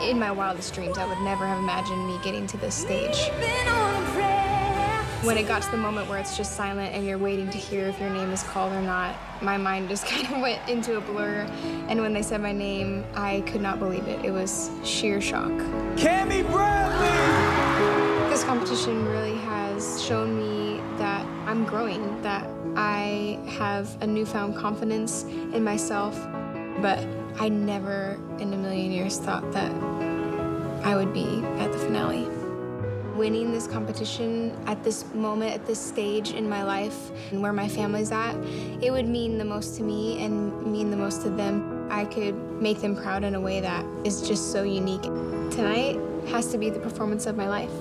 In my wildest dreams, I would never have imagined me getting to this stage. When it got to the moment where it's just silent and you're waiting to hear if your name is called or not, my mind just kind of went into a blur. And when they said my name, I could not believe it. It was sheer shock. Cammie Bradley! This competition really has shown me that I'm growing, that I have a newfound confidence in myself, but I never in a million years thought that I would be at the finale. Winning this competition at this moment, at this stage in my life, and where my family's at, it would mean the most to me and mean the most to them. I could make them proud in a way that is just so unique. Tonight has to be the performance of my life.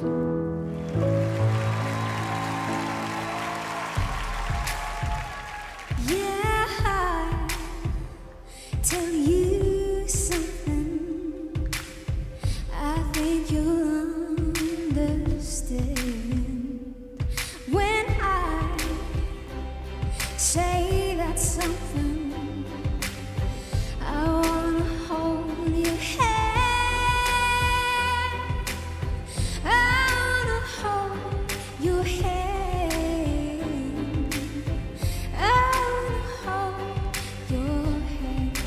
Yeah, tell you something. I think you'll understand when I say that something. I wanna hold your hand. I wanna hold your hand. I wanna hold your hand.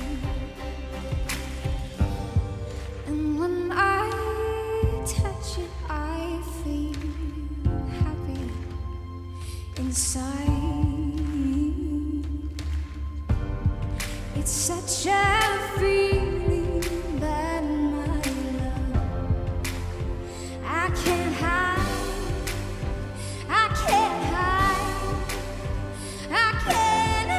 And when I touch it, I feel happy inside. It's such a feeling that my love I can't hide. I can't hide. I can't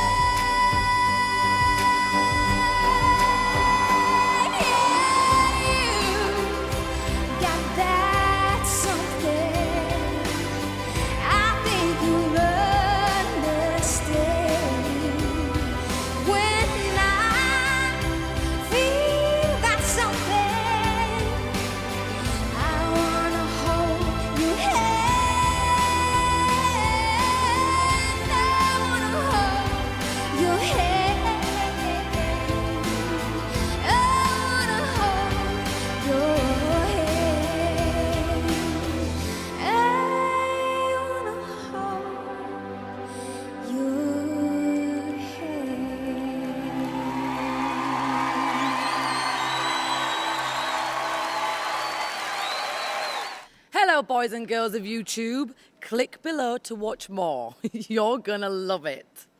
hide. Yeah, you got that something. I think you'll understand when I feel that something. I wanna hold your hand. I wanna hold your hand. I wanna hold your hand. I wanna hold your Hello, boys and girls of YouTube. Click below to watch more. You're gonna love it.